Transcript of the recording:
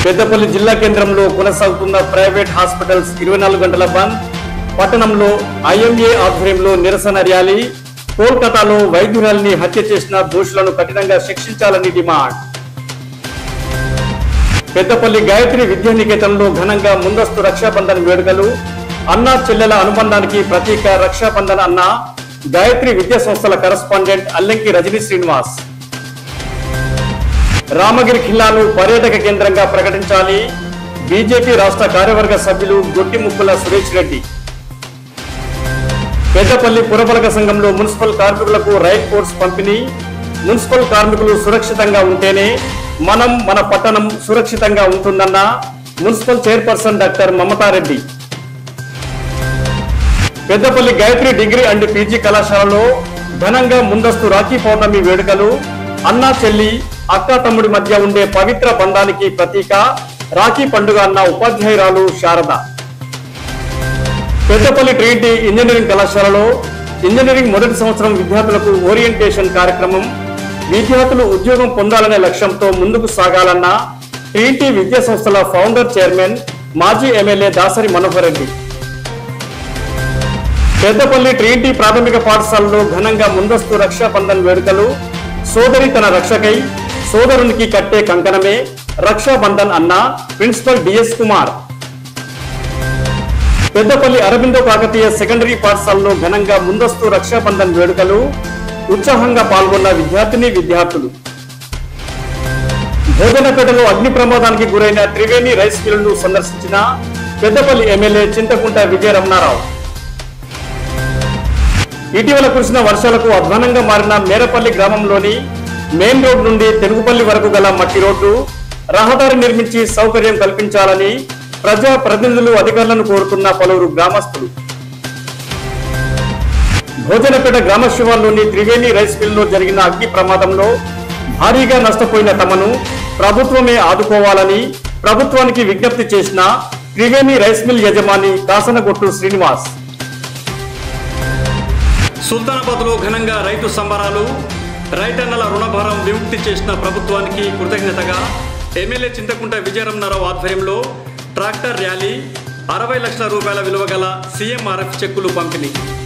పెద్దపల్లి జిల్లా కేంద్రంలో కొనసాగుతున్న ప్రైవేట్ హాస్పిటల్స్ 24 గంటల బంద్. పట్టణంలో ఐఎంఏ ఆధ్వర్యంలో నిరసన ర్యాలీ. కోల్కతాలో వైద్యురాలిని హత్య చేసిన దోషులను కఠినంగా శిక్షించాలని డిమాండ్. పెద్దపల్లి గాయత్రి విద్యానికేతన్లో ఘనంగా ముందస్తు రక్షాబంధన్ వేడుకలు. అన్నా చెల్లెల అనుబంధానికి ప్రతీక రక్షాబంధన్ అన్న గాయత్రి విద్యా సంస్థల కరస్పాండెంట్ అల్లంకి రజనీ శ్రీనివాస్. రామగిరి ఖిల్లాను పర్యాటక కేంద్రంగా ప్రకటించాలి. బీజేపీ రాష్ట్ర కార్యవర్గ సభ్యులు గొట్టిముక్కుల సురేష్ రెడ్డి. పెద్దపల్లి పురపాలక సంఘంలో మున్సిపల్ కార్మికులకు రైల్ కోర్స్ పంపిణీ. మున్సిపల్ కార్మికులు సురక్షితంగా ఉంటేనే మన పట్టణం సురక్షితంగా ఉంటుందన్న municipal chairperson doctor Mamata Reddy. Peddapalli Gayatri degree and PG కళాశాలలో ఘనంగా ముందస్తు రాఖీ పౌర్ణమి వేడుకలు. అన్నా చెల్లి అక్క తమ్ముడి మధ్య ఉండే పవిత్ర బంధానికి ప్రతీక రాఖీ పండుగ అన్న ఉపాధ్యాయురాలు శారద. పెద్దపల్లి ట్రినిటీ ఇంజనీరింగ్ కళాశాలలో ఇంజనీరింగ్ మొదటి సంవత్సరం విద్యార్థులకు ఓరియంటేషన్ కార్యక్రమం. విద్యార్థులు ఉద్యోగం పొందాలనే లక్ష్యంతో ముందుకు సాగాలన్న ట్రినిటీ విద్యా సంస్థల ఫౌండర్ చైర్మన్ మాజీ ఎమ్మెల్యే దాసరి మనోహర్ రెడ్డి. పెద్దపల్లి ట్రినిటీ ప్రాథమిక పాఠశాలలో ఘనంగా ముందస్తు రక్షాబంధన్ వేడుకలు. సోదరి తన రక్షకై సోదరునికి కట్టే కంకణమే రక్షాబంధన్ అన్న principal DS Kumar. Peddapalli Aurobindo Kakatiya secondary పాఠశాలలో ఘనంగా ముందస్తు రక్షాబంధన్ వేడుకలు. ఉత్సాహంగా పాల్గొన్న విద్యార్థులు. భోజనపేటలో అగ్ని ప్రమాదానికి గురైన త్రివేణి రైస్ మిల్లును సందర్శించిన పెద్దపల్లి ఎమ్మెల్యే చింతకుంట విజయరమణారావు. ఇటీవల కురిసిన వర్షాలకు అధ్వానంగా మారిన మేరపల్లి గ్రామంలోని మెయిన్ రోడ్ నుండి తెనుగుపల్లి వరకు గల మట్టి రోడ్డు రహదారి నిర్మించి సౌకర్యం కల్పించాలని ప్రజా ప్రతినిధులు అధికారులను కోరుతున్న పలువురు గ్రామస్తులు. భోజనపేట గ్రామ శివార్లోని త్రివేణి రైస్ మిల్లో జరిగిన అగ్ని ప్రమాదంలో భారీగా నష్టపోయిన తమను ప్రభుత్వమే ఆదుకోవాలని ప్రభుత్వానికి విజ్ఞప్తి చేసిన త్రివేణి రైస్ మిల్ యజమాని కాసనగొట్టు శ్రీనివాస్. సుల్తానాబాద్ లో ఘనంగా రైతు సంబరాలు. రైతన్నల రుణభారం విముక్తి చేసిన ప్రభుత్వానికి కృతజ్ఞతగా ఎమ్మెల్యే చింతకుంట విజయరమణారావు ఆధ్వర్యంలో ట్రాక్టర్ ర్యాలీ. 60 లక్షల రూపాయల విలువ గల సీఎంఆర్ఎఫ్ చెక్కులు పంపిణీ.